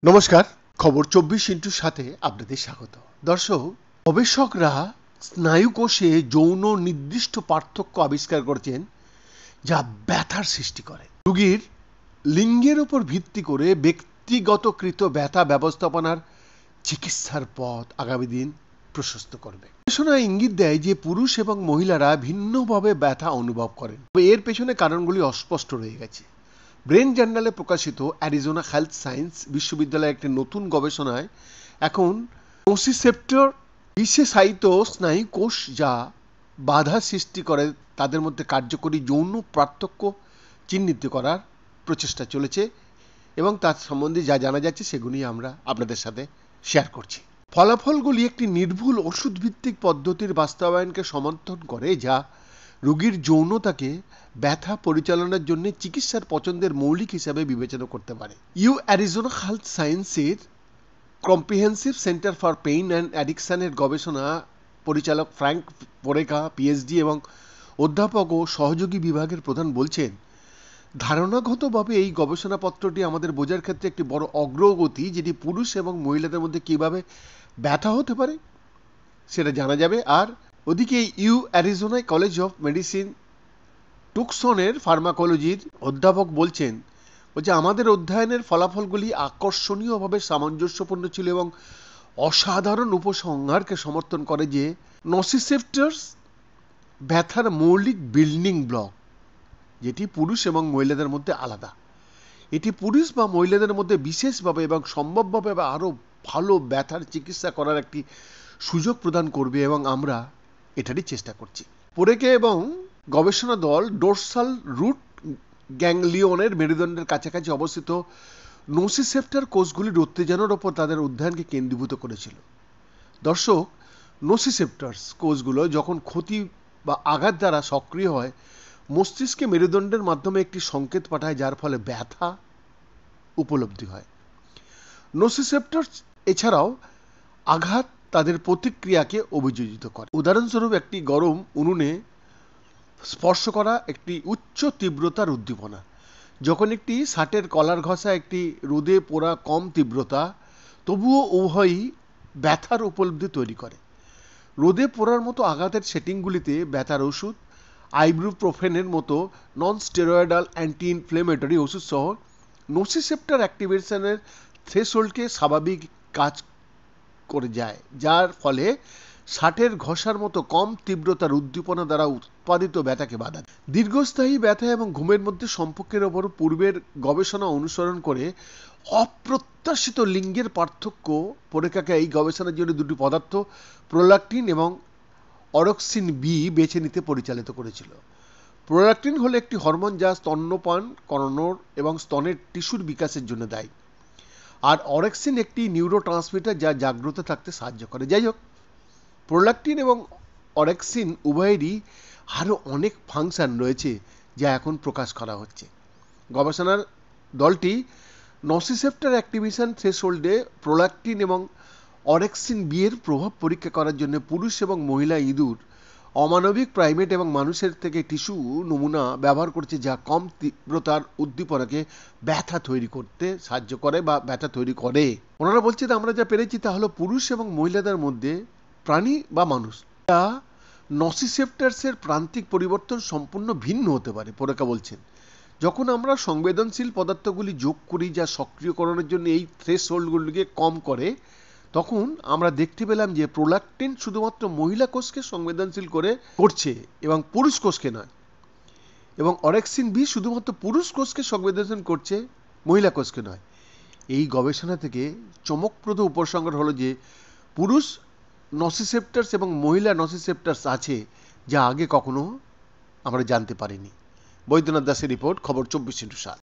নমস্কার, খবর 24x সাথে আপনাদের স্বাগত। দর্শক, গবেষকরা স্নায়ুকোষে যৌন নির্দিষ্ট পার্থক্য আবিষ্কার করেছেন যা ব্যথার সৃষ্টি করে। রোগীর লিঙ্গের উপর ভিত্তি করে ব্যক্তিগতকৃত ব্যথা ব্যবস্থাপনার চিকিৎসার পথ আগামী দিন প্রশস্ত করবে। গবেষণা ইঙ্গিত দেয় যে পুরুষ এবং মহিলারা ভিন্নভাবে ব্যথা অনুভব করেন, তবে এর পেছনে কারণগুলি অস্পষ্ট রয়ে গেছে। ব্রেন জার্নালে প্রকাশিত অ্যারিজোনা হেলথ সায়েন্স বিশ্ববিদ্যালয়ের একটি নতুন গবেষণায় এখন নোসিসেপ্টর বিশেষায়িত স্নায়ুকোষ যা বাধা সৃষ্টি করে তাদের মধ্যে কার্যকরী যৌন পার্থক্য চিহ্নিত করার প্রচেষ্টা চলেছে এবং তার সম্বন্ধে যা জানা যাচ্ছে সেগুলি আমরা আপনাদের সাথে শেয়ার করছি। ফলাফলগুলি একটি নির্ভুল ওষুধভিত্তিক পদ্ধতির বাস্তবায়নকে সমর্থন করে যা রোগীর যৌনতাকে ব্যথা পরিচালনার জন্য চিকিৎসার পছন্দের মৌলিক হিসাবে বিবেচনা করতে পারে। অ্যারিজোনা হেলথ সায়েন্সের comprehensive centre for pain and অ্যাডিকশনের গবেষণা পরিচালক ফ্র্যাঙ্ক পোরেকা পিএইচডি এবং অধ্যাপক ও সহযোগী বিভাগের প্রধান বলছেন, ধারণাগতভাবে এই গবেষণাপত্রটি আমাদের বোঝার ক্ষেত্রে একটি বড় অগ্রগতি, যেটি পুরুষ এবং মহিলাদের মধ্যে কীভাবে ব্যথা হতে পারে সেটা জানা যাবে। আর ওদিকে অ্যারিজোনা কলেজ অফ মেডিসিন টুকসনের ফার্মাকোলজির অধ্যাপক বলছে আমাদের অধ্যয়নের ফলাফলগুলি আকর্ষণীয়ভাবে সামঞ্জস্যপূর্ণ ছিল এবং অসাধারণ উপসংহারকে সমর্থন করে যে নসিসেপ্টরস ব্যথার মৌলিক বিল্ডিং ব্লক, যেটি পুরুষ এবং মহিলাদের মধ্যে আলাদা। এটি পুরুষ বা মহিলাদের মধ্যে বিশেষভাবে এবং সম্ভবভাবে আরও ভালো ব্যথার চিকিৎসা করার একটি সুযোগ প্রদান করবে এবং আমরা এটারই চেষ্টা করছি। পোরেকে এবং গবেষণা দল ডোর্সাল রুট গ্যাংলিয়নের মেরুদণ্ডের কাছাকাছি অবস্থিত নোসিসেপ্টর কোষগুলির উত্তেজনার ওপর তাদের অধ্যয়নকে কেন্দ্রীভূত করেছিল। দর্শক, নোসিসেপ্টরস কোষগুলো যখন ক্ষতি বা আঘাত দ্বারা সক্রিয় হয় মস্তিষ্কে মেরুদণ্ডের মাধ্যমে একটি সংকেত পাঠায় যার ফলে ব্যথা উপলব্ধি হয়। নোসিসেপ্টরস এছাড়াও আঘাত তাদের প্রতিক্রিয়াকে অভিযোজিত করে। উদাহরণস্বরূপ, একটি গরম উনুনে স্পর্শ করা একটি উচ্চ তীব্রতার উদ্দীপনা, যখন একটি ষাটের কলার ঘষা একটি রোদে পোড়া কম তীব্রতা, তবুও উভয়ই ব্যথার উপলব্ধি তৈরি করে। রোদে পোড়ার মতো আঘাতের সেটিংগুলিতে ব্যথার ওষুধ, আইবুপ্রোফেনের মতো নন স্টেরয়েডাল অ্যান্টি ইনফ্লেমেটরি ওষুধ সহ নোসিসেপ্টর অ্যাক্টিভেশনের থ্রেশহোল্ডকে স্বাভাবিক কাজ করে যায়, যার ফলে ষাটের ঘষার মতো কম তীব্রতার উদ্দীপনা দ্বারা উৎপাদিত ব্যথাকে বাধা দেয়। দীর্ঘস্থায়ী ব্যথা এবং ঘুমের মধ্যে সম্পর্কের ওপর পূর্বের গবেষণা অনুসরণ করে অপ্রত্যাশিত লিঙ্গের পার্থক্য পোরেকাকে এই গবেষণার জন্য দুটি পদার্থ প্রোল্যাক্টিন এবং অরক্সিন বি বেছে নিতে পরিচালিত করেছিল। প্রোল্যাক্টিন হলো একটি হরমোন যা স্তন্যপান করানোর এবং স্তনের টিস্যুর বিকাশের জন্য দায়ী, আর অরক্সিন একটি নিউরোট্রান্সমিটার যা জাগ্রত থাকতে সাহায্য করে। যাই হোক, প্রোল্যাক্টিন এবং অরক্সিন উভয়েরই আরও অনেক ফাংশন রয়েছে যা এখন প্রকাশ করা হচ্ছে। গবেষণার দলটি নসিসেপ্টর অ্যাক্টিভেশন থ্রেশহোল্ডে প্রোল্যাক্টিন এবং অরক্সিন বি এর প্রভাব পরীক্ষা করার জন্য পুরুষ এবং মহিলা ইঁদুর, অমানবিক প্রাইমেট এবং মানুষের থেকে টিস্যু নমুনা ব্যবহার করছে, যা কম তীব্রতার উদ্দীপনাকে ব্যথা তৈরি করতে সাহায্য করে বা ব্যথা তৈরি করে। ওনারা বলছেন, আমরা যা পেরেছি তা হলো পুরুষ এবং মহিলাদের মধ্যে প্রাণী বা মানুষ যা নসিসেপ্টরসের প্রান্তিক পরিবর্তন সম্পূর্ণ ভিন্ন হতে পারে। পোরেকা বলছেন, যখন আমরা সংবেদনশীল পদার্থগুলি যোগ করি যা সক্রিয়করণের জন্য এই থ্রেশহোল্ডগুলিকে কম করে, তখন আমরা দেখতে পেলাম যে প্রোল্যাক্টিন শুধুমাত্র মহিলা কোষকে সংবেদনশীল করছে এবং পুরুষ কোষকে নয়, এবং অরক্সিন বি শুধুমাত্র পুরুষ কোষকে সংবেদনশীল করছে, মহিলা কোষকে নয়। এই গবেষণা থেকে চমকপ্রদ উপসংহার হলো যে পুরুষ নসিসেপ্টরস এবং মহিলা নসিসেপ্টরস আছে যা আগে কখনো আমরা জানতে পারিনি। বৈদ্যনাথ দাসের রিপোর্ট, খবর 24x7।